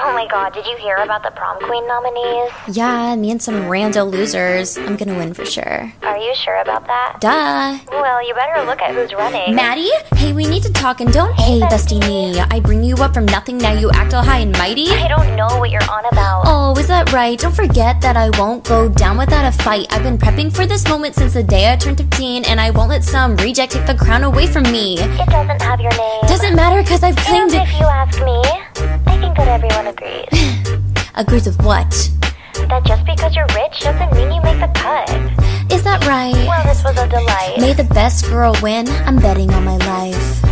Oh my god, did you hear about the prom queen nominees? Yeah, me and some rando losers. I'm gonna win for sure. Are you sure about that? Duh. Well, you better look at who's running. Maddie? Hey, we need to talk and don't hey, bestie me. I bring you up from nothing, now you act all high and mighty? I don't know what you're on about. Oh, is that right? Don't forget that I won't go down without a fight. I've been prepping for this moment since the day I turned 15, and I won't let some reject take the crown away from me. It doesn't have your name. Doesn't matter cause I've claimed it. If you ask me, I think that everyone agrees. Agrees with what? That just because you're rich doesn't mean you make the cut. Is that right? Well, this was a delight. May the best girl win. I'm betting on my life.